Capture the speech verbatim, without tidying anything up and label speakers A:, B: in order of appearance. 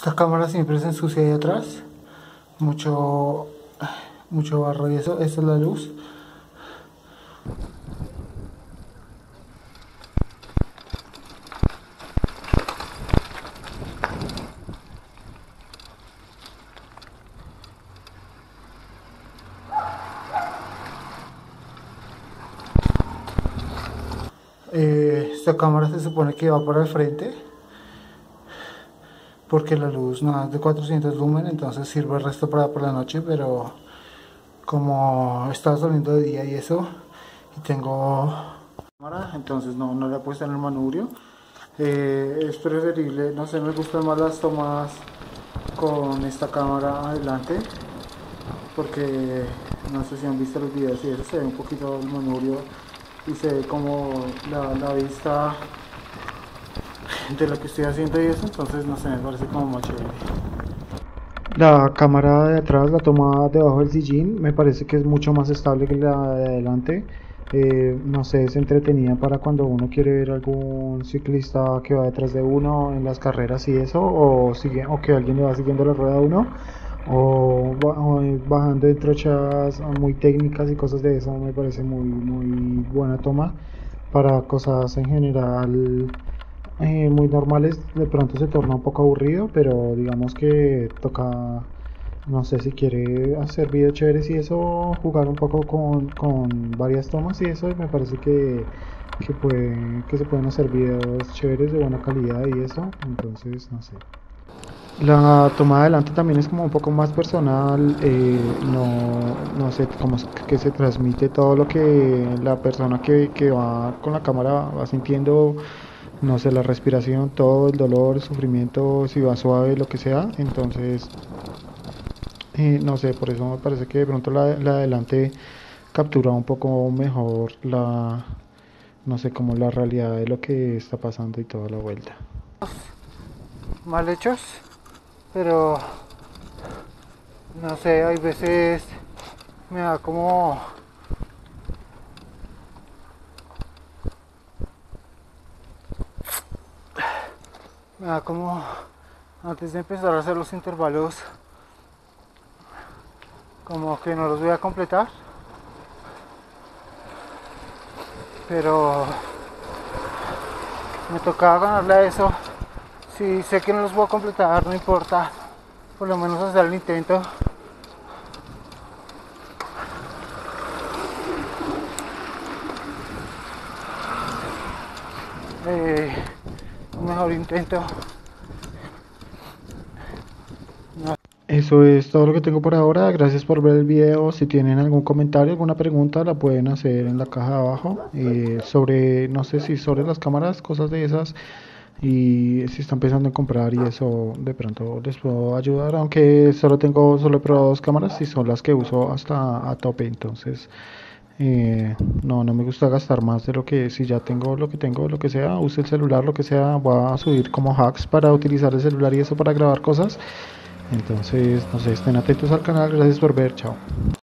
A: Esta cámara siempre se ensucia ahí atrás, mucho, mucho barro y eso. Esta es la luz. Eh, esta cámara se supone que va para el frente porque la luz nada es de cuatrocientos lumen, entonces sirve el resto para por la noche, pero como está saliendo de día y eso, y tengo cámara, entonces no, no la he puesto en el manubrio. Eh, es preferible, no sé, me gustan más las tomas con esta cámara adelante, porque no sé si han visto los videos y eso se ve un poquito el manubrio y se ve como la, la vista de lo que estoy haciendo y eso, entonces no sé, me parece como más chévere. La cámara de atrás, la toma debajo del sillín, me parece que es mucho más estable que la de adelante. Eh, no sé, es entretenida para cuando uno quiere ver algún ciclista que va detrás de uno en las carreras y eso, o, sigue, o que alguien le va siguiendo la rueda a uno, o, o bajando de trochas muy técnicas y cosas de eso. Me parece muy, muy buena toma para cosas en general eh, muy normales. De pronto se torna un poco aburrido, pero digamos que toca, no sé, si quiere hacer videos chéveres y eso, jugar un poco con, con varias tomas y eso, y me parece que, que, puede, que se pueden hacer videos chéveres de buena calidad y eso, entonces no sé. La toma adelante también es como un poco más personal, eh, no, no sé, como que se transmite todo lo que la persona que, que va con la cámara va sintiendo, no sé, la respiración, todo el dolor, el sufrimiento, si va suave, lo que sea. Entonces, eh, no sé, por eso me parece que de pronto la, la de adelante captura un poco mejor la, no sé, como la realidad de lo que está pasando y toda la vuelta. Mal hechos, pero no sé, hay veces me da como me da como antes de empezar a hacer los intervalos, como que no los voy a completar, pero me tocaba ganarle a eso. Si sé que no los voy a completar, no importa, por lo menos hacer el intento. Eh, un mejor intento. No. Eso es todo lo que tengo por ahora. Gracias por ver el video. Si tienen algún comentario, alguna pregunta, la pueden hacer en la caja de abajo. Eh, sobre, no sé si sobre las cámaras, cosas de esas. Y si están pensando en comprar y eso, de pronto les puedo ayudar. Aunque solo tengo, solo he probado dos cámaras y son las que uso hasta a tope. Entonces, eh, no, no me gusta gastar más de lo que, si ya tengo lo que tengo, lo que sea, use el celular, lo que sea, voy a subir como hacks para utilizar el celular y eso para grabar cosas. Entonces, no sé, estén atentos al canal, gracias por ver, chao.